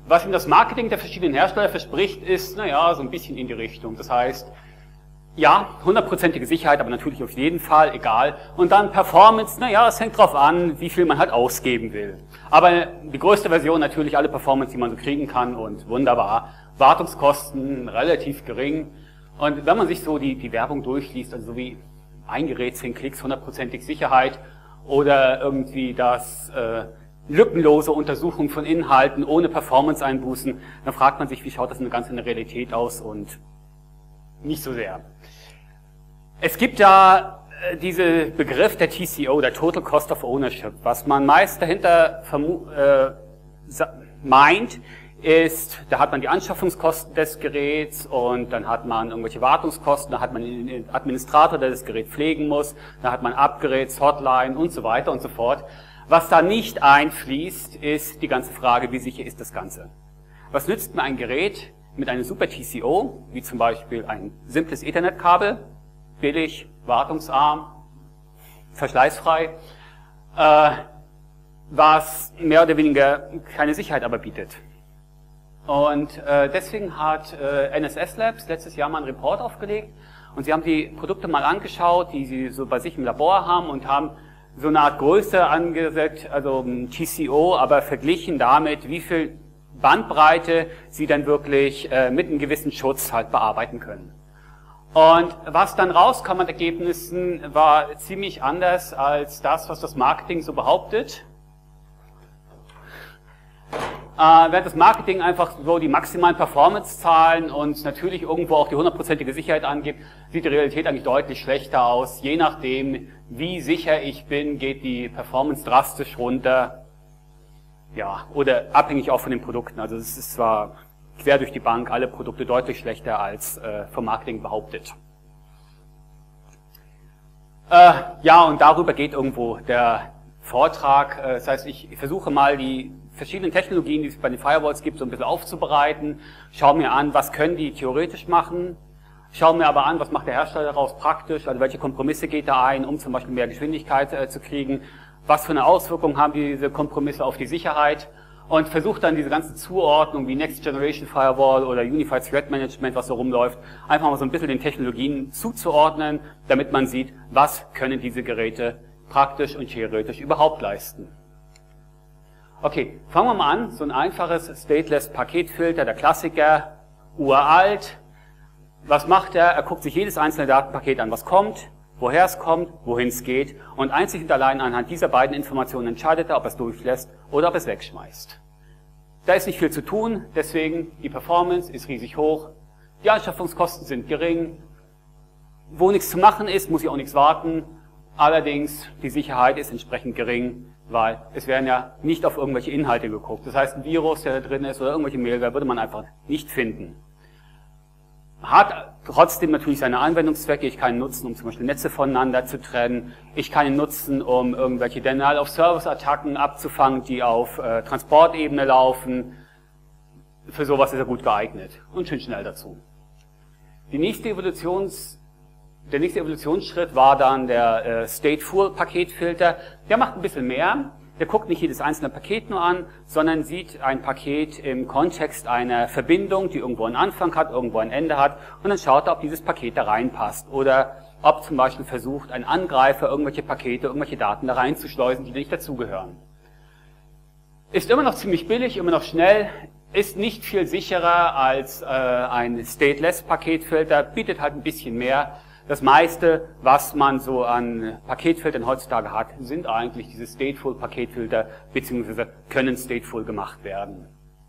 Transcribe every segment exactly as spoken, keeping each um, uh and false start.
Was ihm das Marketing der verschiedenen Hersteller verspricht, ist, naja, so ein bisschen in die Richtung. Das heißt, ja, hundertprozentige Sicherheit, aber natürlich auf jeden Fall, egal. Und dann Performance, naja, es hängt drauf an, wie viel man halt ausgeben will. Aber die größte Version natürlich alle Performance, die man so kriegen kann und wunderbar. Wartungskosten relativ gering. Und wenn man sich so die, die Werbung durchliest, also so wie ein Gerät, zehn Klicks, hundertprozentig Sicherheit oder irgendwie das äh, lückenlose Untersuchung von Inhalten ohne Performance-Einbußen, dann fragt man sich, wie schaut das in der ganzen Realität aus und nicht so sehr. Es gibt ja äh, diesen Begriff der T C O, der Total Cost of Ownership. Was man meist dahinter äh, meint, ist, da hat man die Anschaffungskosten des Geräts und dann hat man irgendwelche Wartungskosten, da hat man einen Administrator, der das Gerät pflegen muss, da hat man Upgrades, Hotline und so weiter und so fort. Was da nicht einfließt, ist die ganze Frage, wie sicher ist das Ganze? Was nützt mir ein Gerät mit einem super T C O, wie zum Beispiel ein simples Ethernet-Kabel, billig, wartungsarm, verschleißfrei, äh, was mehr oder weniger keine Sicherheit aber bietet. Und äh, deswegen hat äh, N S S Labs letztes Jahr mal einen Report aufgelegt und sie haben die Produkte mal angeschaut, die sie so bei sich im Labor haben und haben so eine Art Größe angesetzt, also T C O, aber verglichen damit, wie viel Bandbreite sie dann wirklich äh, mit einem gewissen Schutz halt bearbeiten können. Und was dann rauskam an Ergebnissen, war ziemlich anders als das, was das Marketing so behauptet. Äh, während das Marketing einfach so die maximalen Performance-Zahlen und natürlich irgendwo auch die hundertprozentige Sicherheit angibt, sieht die Realität eigentlich deutlich schlechter aus. Je nachdem, wie sicher ich bin, geht die Performance drastisch runter. Ja, oder abhängig auch von den Produkten. Also es ist zwar quer durch die Bank alle Produkte deutlich schlechter als äh, vom Marketing behauptet. Äh, ja, und darüber geht irgendwo der Vortrag. Äh, das heißt, ich versuche mal die verschiedenen Technologien, die es bei den Firewalls gibt, so ein bisschen aufzubereiten. Schaue mir an, was können die theoretisch machen. Schaue mir aber an, was macht der Hersteller daraus praktisch, also welche Kompromisse geht da ein, um zum Beispiel mehr Geschwindigkeit äh, zu kriegen. Was für eine Auswirkung haben diese Kompromisse auf die Sicherheit und versuche dann diese ganze Zuordnung wie Next Generation Firewall oder Unified Threat Management, was so rumläuft, einfach mal so ein bisschen den Technologien zuzuordnen, damit man sieht, was können diese Geräte praktisch und theoretisch überhaupt leisten. Okay, fangen wir mal an. So ein einfaches Stateless Paketfilter, der Klassiker, uralt. Was macht er? Er guckt sich jedes einzelne Datenpaket an, was kommt, woher es kommt, wohin es geht und einzig und allein anhand dieser beiden Informationen entscheidet er, ob er es durchlässt oder ob er es wegschmeißt. Da ist nicht viel zu tun, deswegen die Performance ist riesig hoch, die Anschaffungskosten sind gering, wo nichts zu machen ist, muss ich auch nichts warten, allerdings die Sicherheit ist entsprechend gering, weil es werden ja nicht auf irgendwelche Inhalte geguckt. Das heißt, ein Virus, der da drin ist oder irgendwelche Malware, würde man einfach nicht finden. Hat trotzdem natürlich seine Anwendungszwecke. Ich kann ihn nutzen, um zum Beispiel Netze voneinander zu trennen. Ich kann ihn nutzen, um irgendwelche Denial-of-Service-Attacken abzufangen, die auf äh, Transportebene laufen. Für sowas ist er gut geeignet und schön schnell dazu. Die nächste Evolutions, der nächste Evolutionsschritt war dann der äh, Stateful-Paketfilter. Der macht ein bisschen mehr. Der guckt nicht jedes einzelne Paket nur an, sondern sieht ein Paket im Kontext einer Verbindung, die irgendwo einen Anfang hat, irgendwo ein Ende hat, und dann schaut er, ob dieses Paket da reinpasst. Oder ob zum Beispiel versucht, ein Angreifer irgendwelche Pakete, irgendwelche Daten da reinzuschleusen, die nicht dazugehören. Ist immer noch ziemlich billig, immer noch schnell, ist nicht viel sicherer als äh, ein Stateless-Paketfilter, bietet halt ein bisschen mehr. Das meiste, was man so an Paketfiltern heutzutage hat, sind eigentlich diese Stateful-Paketfilter, beziehungsweise können Stateful gemacht werden.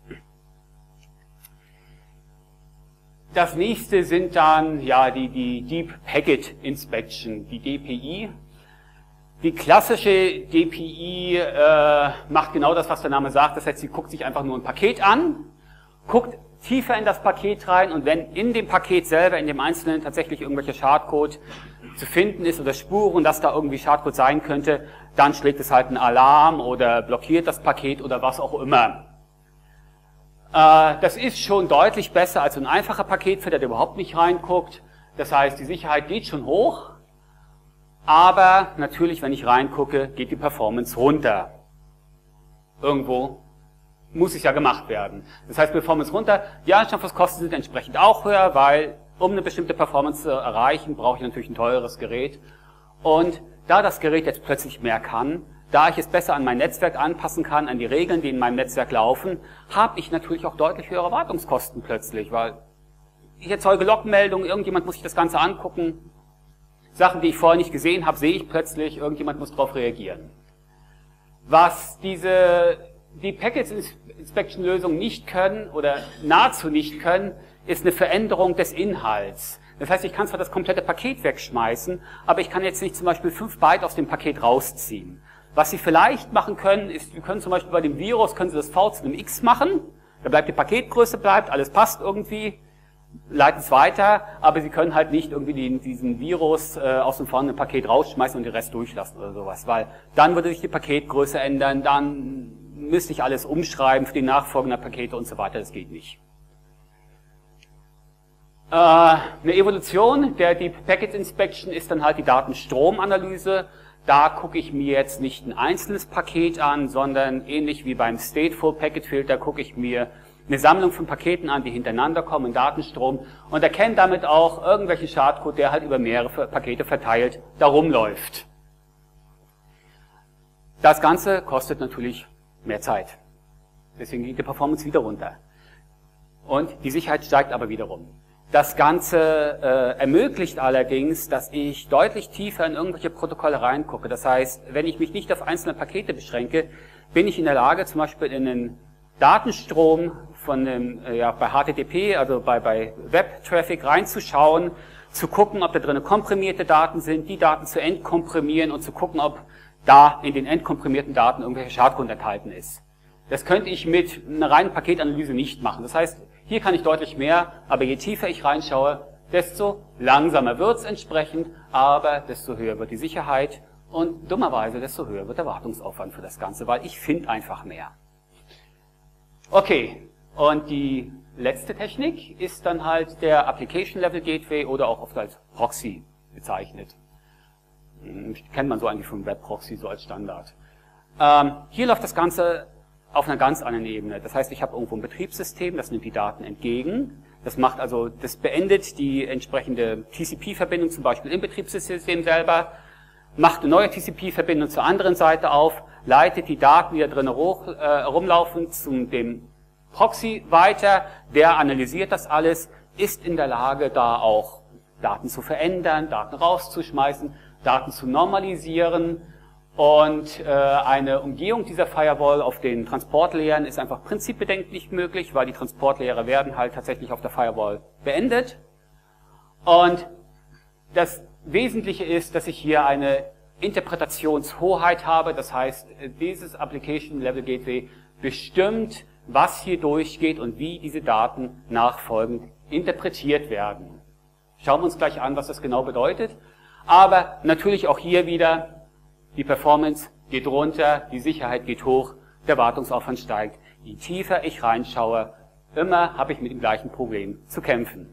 Das nächste sind dann ja die, die Deep Packet Inspection, die D P I. Die klassische D P I äh, macht genau das, was der Name sagt. Das heißt, sie guckt sich einfach nur ein Paket an, guckt tiefer in das Paket rein und wenn in dem Paket selber, in dem Einzelnen tatsächlich irgendwelcher Schadcode zu finden ist oder Spuren, dass da irgendwie Schadcode sein könnte, dann schlägt es halt einen Alarm oder blockiert das Paket oder was auch immer. Äh, das ist schon deutlich besser als so ein einfacher Paketfilter, der überhaupt nicht reinguckt. Das heißt, die Sicherheit geht schon hoch, aber natürlich, wenn ich reingucke, geht die Performance runter. Irgendwo muss es ja gemacht werden. Das heißt, Performance runter, die Anschaffungskosten sind entsprechend auch höher, weil um eine bestimmte Performance zu erreichen, brauche ich natürlich ein teures Gerät. Und da das Gerät jetzt plötzlich mehr kann, da ich es besser an mein Netzwerk anpassen kann, an die Regeln, die in meinem Netzwerk laufen, habe ich natürlich auch deutlich höhere Wartungskosten plötzlich, weil ich erzeuge Logmeldungen, irgendjemand muss sich das Ganze angucken. Sachen, die ich vorher nicht gesehen habe, sehe ich plötzlich, irgendjemand muss darauf reagieren. Was diese, die Package-Inspection-Lösungen nicht können oder nahezu nicht können, ist eine Veränderung des Inhalts. Das heißt, ich kann zwar das komplette Paket wegschmeißen, aber ich kann jetzt nicht zum Beispiel fünf Byte aus dem Paket rausziehen. Was Sie vielleicht machen können, ist, Sie können zum Beispiel bei dem Virus, können Sie das V zu einem X machen, da bleibt die Paketgröße, bleibt, alles passt irgendwie, leiten es weiter, aber Sie können halt nicht irgendwie den, diesen Virus äh, aus dem vorhandenen Paket rausschmeißen und den Rest durchlassen oder sowas, weil dann würde sich die Paketgröße ändern, dann müsste ich alles umschreiben für die nachfolgenden Pakete und so weiter, das geht nicht. Äh, eine Evolution der Deep Packet Inspection ist dann halt die Datenstromanalyse. Da gucke ich mir jetzt nicht ein einzelnes Paket an, sondern ähnlich wie beim Stateful Packet Filter gucke ich mir eine Sammlung von Paketen an, die hintereinander kommen, einen Datenstrom, und erkenne damit auch irgendwelchen Schadcode, der halt über mehrere Pakete verteilt da rumläuft. Das Ganze kostet natürlich mehr Zeit. Deswegen geht die Performance wieder runter. Und die Sicherheit steigt aber wiederum. Das Ganze äh, ermöglicht allerdings, dass ich deutlich tiefer in irgendwelche Protokolle reingucke. Das heißt, wenn ich mich nicht auf einzelne Pakete beschränke, bin ich in der Lage, zum Beispiel in einen Datenstrom von dem, äh, ja, bei H T T P, also bei, bei Web-Traffic reinzuschauen, zu gucken, ob da drin komprimierte Daten sind, die Daten zu entkomprimieren und zu gucken, ob da in den entkomprimierten Daten irgendwelche Schadcode enthalten ist. Das könnte ich mit einer reinen Paketanalyse nicht machen. Das heißt, hier kann ich deutlich mehr, aber je tiefer ich reinschaue, desto langsamer wird es entsprechend, aber desto höher wird die Sicherheit und dummerweise desto höher wird der Wartungsaufwand für das Ganze, weil ich finde einfach mehr. Okay, und die letzte Technik ist dann halt der Application Level Gateway oder auch oft als Proxy bezeichnet. Kennt man so eigentlich vom Web Proxy so als Standard. Ähm, hier läuft das Ganze auf einer ganz anderen Ebene. Das heißt, ich habe irgendwo ein Betriebssystem, das nimmt die Daten entgegen. Das macht also, das beendet die entsprechende T C P-Verbindung zum Beispiel im Betriebssystem selber, macht eine neue T C P-Verbindung zur anderen Seite auf, leitet die Daten, die da drin hoch, äh, rumlaufen, zu dem Proxy weiter. Der analysiert das alles, ist in der Lage, da auch Daten zu verändern, Daten rauszuschmeißen, Daten zu normalisieren. Und äh, eine Umgehung dieser Firewall auf den Transportlayern ist einfach prinzipbedingt nicht möglich, weil die Transportlayer werden halt tatsächlich auf der Firewall beendet. Und das Wesentliche ist, dass ich hier eine Interpretationshoheit habe. Das heißt, dieses Application Level Gateway bestimmt, was hier durchgeht und wie diese Daten nachfolgend interpretiert werden. Schauen wir uns gleich an, was das genau bedeutet. Aber natürlich auch hier wieder, die Performance geht runter, die Sicherheit geht hoch, der Wartungsaufwand steigt. Je tiefer ich reinschaue, immer habe ich mit dem gleichen Problem zu kämpfen.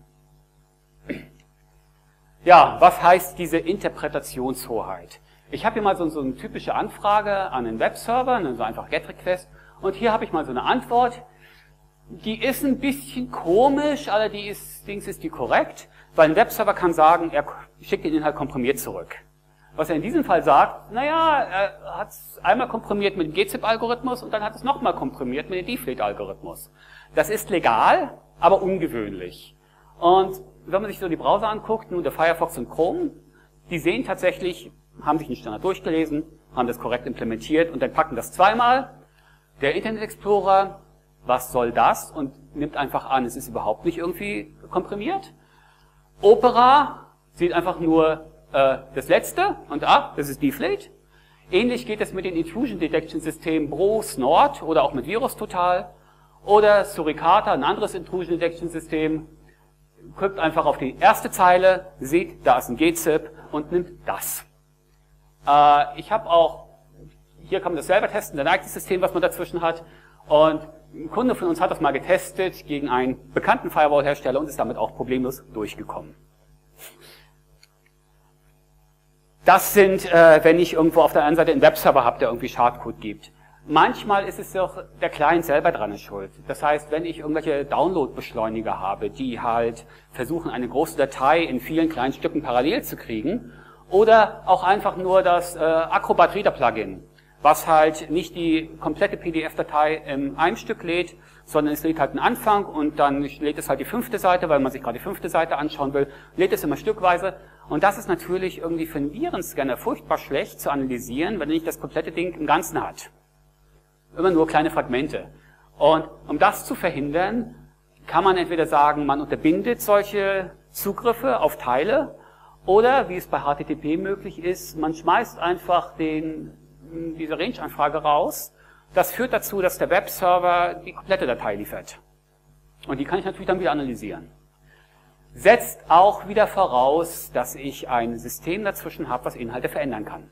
Ja, was heißt diese Interpretationshoheit? Ich habe hier mal so, so eine typische Anfrage an einen Webserver, so einfach GET-Request, und hier habe ich mal so eine Antwort. Die ist ein bisschen komisch, allerdings ist die korrekt, weil ein Webserver kann sagen, er schickt den Inhalt komprimiert zurück. Was er in diesem Fall sagt, naja, er hat es einmal komprimiert mit dem G Z I P-Algorithmus und dann hat es nochmal komprimiert mit dem Deflate-Algorithmus. Das ist legal, aber ungewöhnlich. Und wenn man sich so die Browser anguckt, nun der Firefox und Chrome, die sehen tatsächlich, haben sich den Standard durchgelesen, haben das korrekt implementiert und dann packen das zweimal. Der Internet Explorer, was soll das? Und nimmt einfach an, es ist überhaupt nicht irgendwie komprimiert. Opera sieht einfach nur das letzte und ah, das ist Deflate. Ähnlich geht es mit den Intrusion Detection Systemen Bro, Snort oder auch mit VirusTotal oder Suricata, ein anderes Intrusion Detection System. Guckt einfach auf die erste Zeile, sieht, da ist ein G Z I P und nimmt das. Äh, ich habe auch, hier kann man das selber testen, ein eigenes System, was man dazwischen hat. Und ein Kunde von uns hat das mal getestet gegen einen bekannten Firewall-Hersteller und ist damit auch problemlos durchgekommen. Das sind, äh, wenn ich irgendwo auf der einen Seite einen Webserver habe, der irgendwie Schadcode gibt. Manchmal ist es auch der Client selber dran ist schuld. Das heißt, wenn ich irgendwelche Download-Beschleuniger habe, die halt versuchen, eine große Datei in vielen kleinen Stücken parallel zu kriegen, oder auch einfach nur das äh, Acrobat Reader Plugin, was halt nicht die komplette P D F-Datei in einem Stück lädt, sondern es lädt halt einen Anfang und dann lädt es halt die fünfte Seite, weil man sich gerade die fünfte Seite anschauen will, lädt es immer stückweise. Und das ist natürlich irgendwie für einen Virenscanner furchtbar schlecht zu analysieren, wenn er nicht das komplette Ding im Ganzen hat. Immer nur kleine Fragmente. Und um das zu verhindern, kann man entweder sagen, man unterbindet solche Zugriffe auf Teile, oder, wie es bei H T T P möglich ist, man schmeißt einfach den, diese Range-Anfrage raus. Das führt dazu, dass der Webserver die komplette Datei liefert. Und die kann ich natürlich dann wieder analysieren. Setzt auch wieder voraus, dass ich ein System dazwischen habe, was Inhalte verändern kann.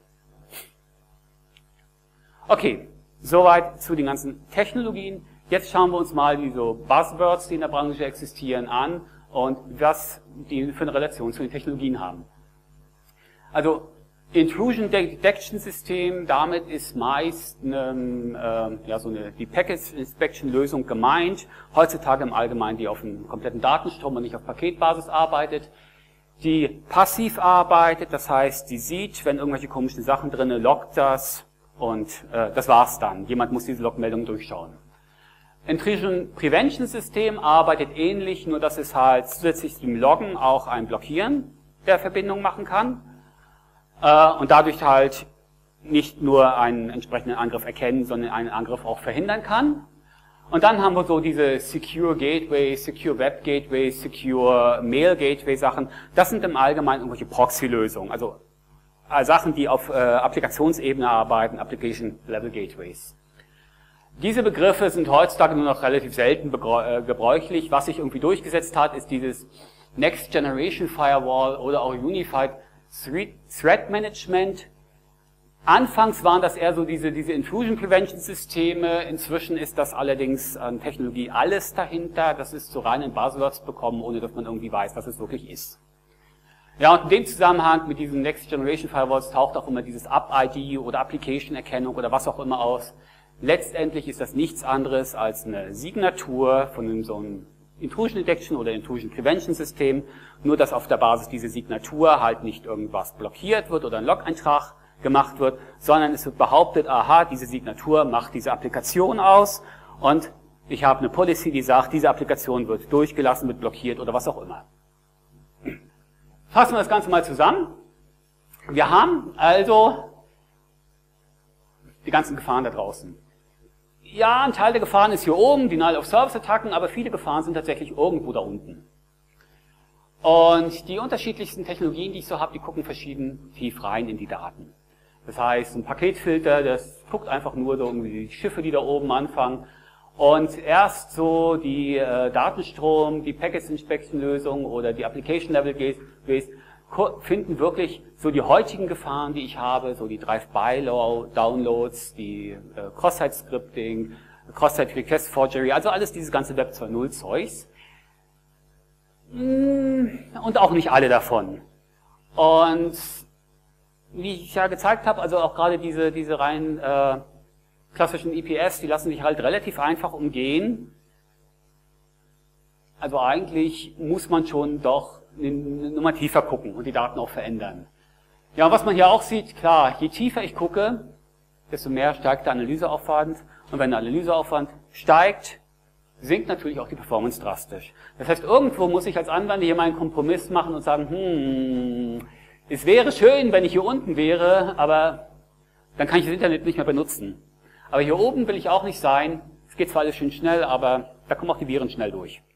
Okay. Soweit zu den ganzen Technologien. Jetzt schauen wir uns mal die so Buzzwords, die in der Branche existieren, an und was die für eine Relation zu den Technologien haben. Also Intrusion Detection System, damit ist meist eine, äh, ja, so eine, die Package Inspection Lösung gemeint, heutzutage im Allgemeinen, die auf einem kompletten Datenstrom und nicht auf Paketbasis arbeitet, die passiv arbeitet, das heißt, die sieht, wenn irgendwelche komischen Sachen drin, loggt das, und äh, das war's dann. Jemand muss diese Logmeldung durchschauen. Intrusion Prevention System arbeitet ähnlich, nur dass es halt zusätzlich zum Loggen auch ein Blockieren der Verbindung machen kann äh, und dadurch halt nicht nur einen entsprechenden Angriff erkennen, sondern einen Angriff auch verhindern kann. Und dann haben wir so diese Secure Gateway, Secure Web Gateway, Secure Mail Gateway Sachen. Das sind im Allgemeinen irgendwelche Proxy-Lösungen, also Sachen, die auf äh, Applikationsebene arbeiten, Application Level Gateways. Diese Begriffe sind heutzutage nur noch relativ selten äh, gebräuchlich. Was sich irgendwie durchgesetzt hat, ist dieses Next Generation Firewall oder auch Unified Threat Management. Anfangs waren das eher so diese, diese Intrusion Prevention Systeme. Inzwischen ist das allerdings an Technologie alles dahinter. Das ist so rein in Buzzwords bekommen, ohne dass man irgendwie weiß, was es wirklich ist. Ja, und in dem Zusammenhang mit diesen Next Generation Firewalls taucht auch immer dieses App-I D oder Application-Erkennung oder was auch immer aus. Letztendlich ist das nichts anderes als eine Signatur von einem, so einem Intrusion Detection oder Intrusion Prevention System, nur dass auf der Basis dieser Signatur halt nicht irgendwas blockiert wird oder ein Log-Eintrag gemacht wird, sondern es wird behauptet, aha, diese Signatur macht diese Applikation aus und ich habe eine Policy, die sagt, diese Applikation wird durchgelassen, wird blockiert oder was auch immer. Fassen wir das Ganze mal zusammen. Wir haben also die ganzen Gefahren da draußen. Ja, ein Teil der Gefahren ist hier oben, Denial-of-Service-Attacken, aber viele Gefahren sind tatsächlich irgendwo da unten. Und die unterschiedlichsten Technologien, die ich so habe, die gucken verschieden tief rein in die Daten. Das heißt, ein Paketfilter, das guckt einfach nur so irgendwie die Schiffe, die da oben anfangen. Und erst so die äh, Datenstrom, die Package Inspection Lösung oder die Application Level Gateways finden wirklich so die heutigen Gefahren, die ich habe, so die Drive-by-Downloads, die äh, Cross-Site-Scripting, Cross-Site-Request-Forgery, also alles dieses ganze Web zwei Punkt null Zeugs. Und auch nicht alle davon. Und wie ich ja gezeigt habe, also auch gerade diese, diese rein äh, klassischen I P S, die lassen sich halt relativ einfach umgehen. Also eigentlich muss man schon doch eine Nummer tiefer gucken und die Daten auch verändern. Ja, und was man hier auch sieht, klar, je tiefer ich gucke, desto mehr steigt der Analyseaufwand. Und wenn der Analyseaufwand steigt, sinkt natürlich auch die Performance drastisch. Das heißt, irgendwo muss ich als Anwender hier mal einen Kompromiss machen und sagen, hm, es wäre schön, wenn ich hier unten wäre, aber dann kann ich das Internet nicht mehr benutzen. Aber hier oben will ich auch nicht sein. Es geht zwar alles schön schnell, aber da kommen auch die Viren schnell durch.